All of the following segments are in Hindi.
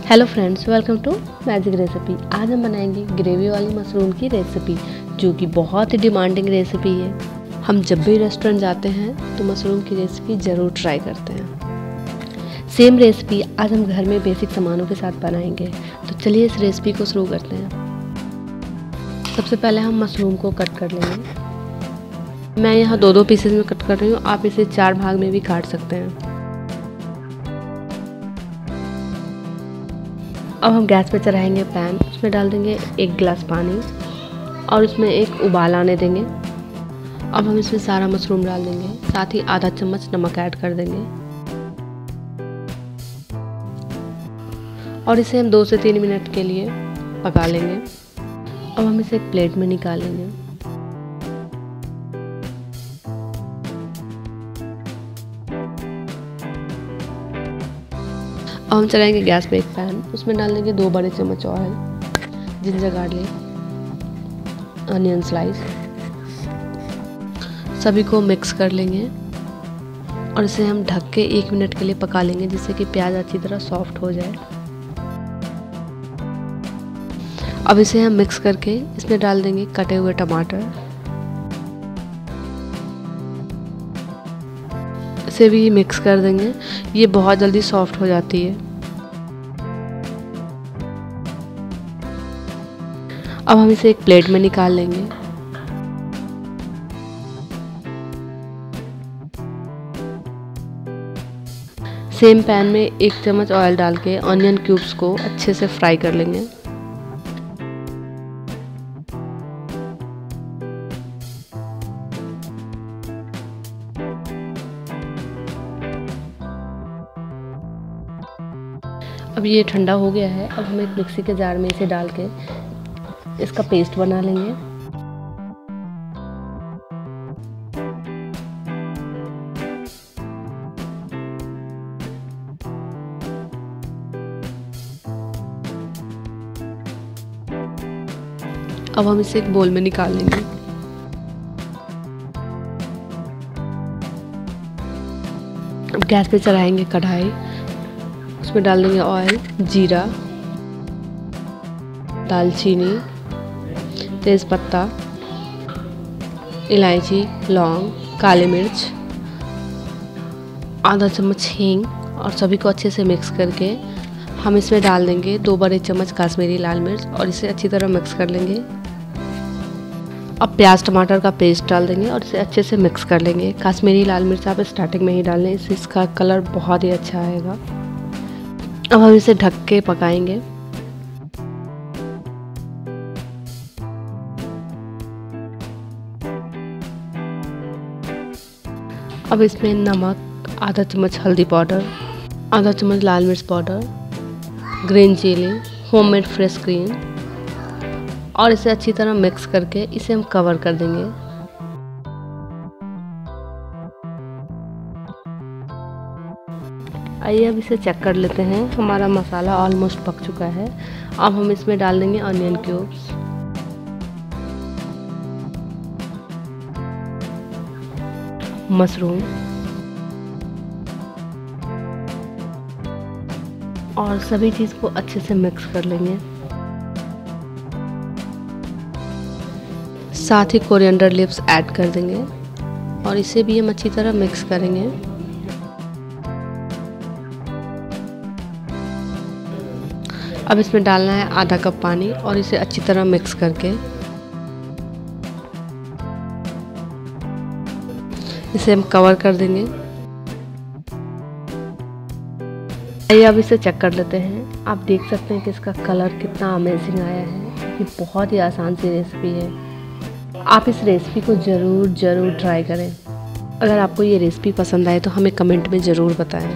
Hello friends, welcome to magic recipe. आज हम बनाएंगे ग्रेवी वाली मशरूम की रेसिपी, जो कि बहुत ही डिमांडिंग रेसिपी है। हम जब भी रेस्टोरेंट जाते हैं तो मशरूम की रेसिपी ज़रूर ट्राई करते हैं। सेम रेसिपी आज हम घर में बेसिक सामानों के साथ बनाएंगे। तो चलिए इस रेसिपी को शुरू करते हैं। सबसे पहले हम मशरूम को कट कर लेंगे। मैं यहाँ दो पीसेज में कट कर रही हूँ, आप इसे 4 भाग में भी काट सकते हैं। अब हम गैस पे चढ़ाएंगे पैन, उसमें डाल देंगे 1 गिलास पानी और उसमें एक उबाल आने देंगे। अब हम इसमें सारा मशरूम डाल देंगे, साथ ही आधा चम्मच नमक ऐड कर देंगे और इसे हम 2 से 3 मिनट के लिए पका लेंगे। अब हम इसे एक प्लेट में निकाल लेंगे। अब हम चलाएंगे गैस पे एक पैन, उसमें डाल देंगे 2 बड़े चम्मच oil, ginger garlic, onion slice, सभी को मिक्स कर लेंगे और इसे हम ढक के 1 मिनट के लिए पका लेंगे, जिससे कि प्याज अच्छी तरह सॉफ्ट हो जाए। अब इसे हम मिक्स करके इसमें डाल देंगे कटे हुए टमाटर, इसे भी मिक्स कर देंगे। ये बहुत जल्दी सॉफ्ट हो जाती है। अब हम इसे एक प्लेट में निकाल लेंगे। सेम पैन में 1 चम्मच ऑयल डाल के ऑनियन क्यूब्स को अच्छे से फ्राई कर लेंगे। अब ये ठंडा हो गया है। अब हम एक मिक्सी के जार में इसे डाल के इसका पेस्ट बना लेंगे। अब हम इसे एक बोल में निकाल लेंगे। अब गैस पे चढ़ाएंगे कढ़ाई, उसमें डाल देंगे ऑयल, जीरा, दालचीनी, तेज़पत्ता, इलायची, लौंग, काली मिर्च, आधा चम्मच हींग और सभी को अच्छे से मिक्स करके हम इसमें डाल देंगे 2 बड़े चम्मच कश्मीरी लाल मिर्च और इसे अच्छी तरह मिक्स कर लेंगे। अब प्याज टमाटर का पेस्ट डाल देंगे और इसे अच्छे से मिक्स कर लेंगे। कश्मीरी लाल मिर्च आप स्टार्टिंग में ही डाल लें, इससे इसका कलर बहुत ही अच्छा आएगा। अब हम इसे ढक के पकाएंगे। अब इसमें नमक, आधा चम्मच हल्दी पाउडर, आधा चम्मच लाल मिर्च powder, green chilli, homemade fresh cream और इसे अच्छी तरह मिक्स करके इसे हम कवर कर देंगे। आइए अब इसे चेक कर लेते हैं। हमारा मसाला ऑलमोस्ट पक चुका है। अब हम इसमें डाल देंगे ऑनियन क्यूब्स, मशरूम और सभी चीज़ को अच्छे से मिक्स कर लेंगे। साथ ही कोरिएंडर लीव्स ऐड कर देंगे और इसे भी हम अच्छी तरह मिक्स करेंगे। अब इसमें डालना है आधा कप पानी और इसे अच्छी तरह मिक्स करके इसे हम कवर कर देंगे। आइए अब इसे चेक कर लेते हैं। आप देख सकते हैं कि इसका कलर कितना अमेजिंग आया है। ये बहुत ही आसान सी रेसिपी है। आप इस रेसिपी को ज़रूर ट्राई करें। अगर आपको ये रेसिपी पसंद आए तो हमें कमेंट में ज़रूर बताएं।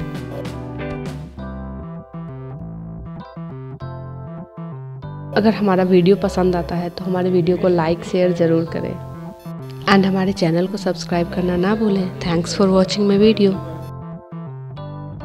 अगर हमारा वीडियो पसंद आता है तो हमारे वीडियो को लाइक शेयर ज़रूर करें एंड हमारे चैनल को सब्सक्राइब करना ना भूलें। Thanks for watching my video.